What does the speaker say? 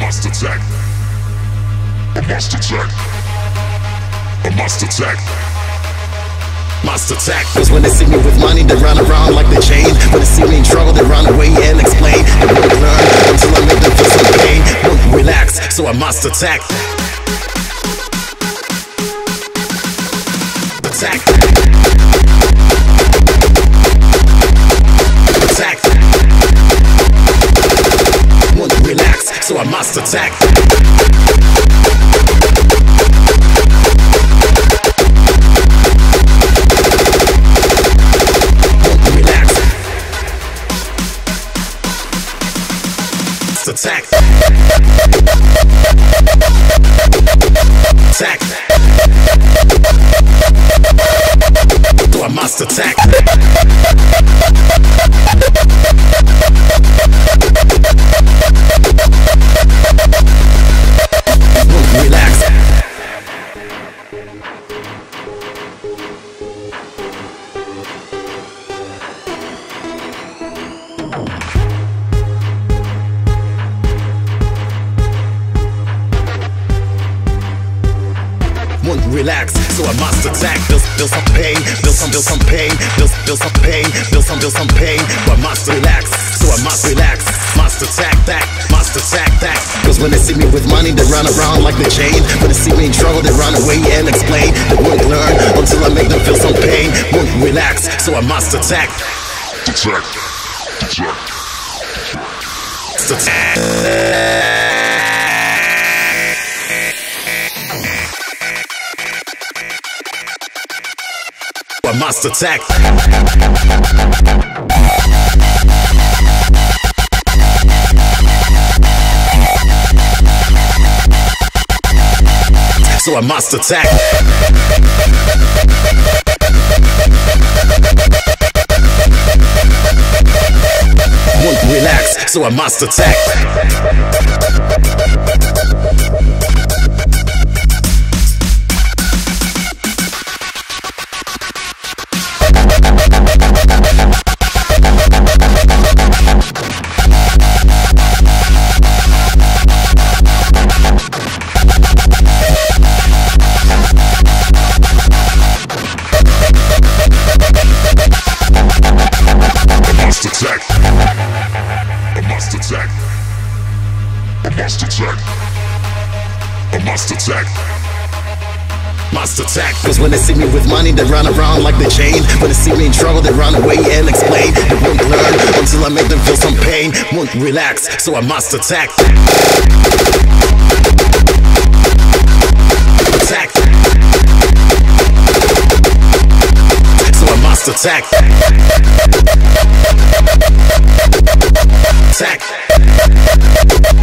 must attack. I must attack. I must attack. Must attack. Cause when they see me with money, they run around like they chain. When they see me in trouble, they run away and explain. They won't learn until I make them feel some pain. Won't relax, so I must attack. Attack. Attack. Won't relax, so I must attack. Attack. Attack. So I must attack. Relax. Won't relax, so I must attack. Feel some pain, feel some pain, feel some pain, feel some pain. But I must relax, so I must relax. Must attack that, must attack that. Cause when they see me with money, they run around like they chain. When they see me in trouble, they run away and explain. They won't learn until I make them feel some pain. Won't relax, so I must attack. Attack. Attack. Attack. I must attack. So I must attack. Won't relax, so I must attack. Attack. I must attack. I must attack. I must attack. Must attack. Cause when they see me with money, they run around like they chain. When they see me in trouble, they run away and explain. They won't learn until I make them feel some pain. Won't relax, so I must attack. Attack. So I must attack. Attack.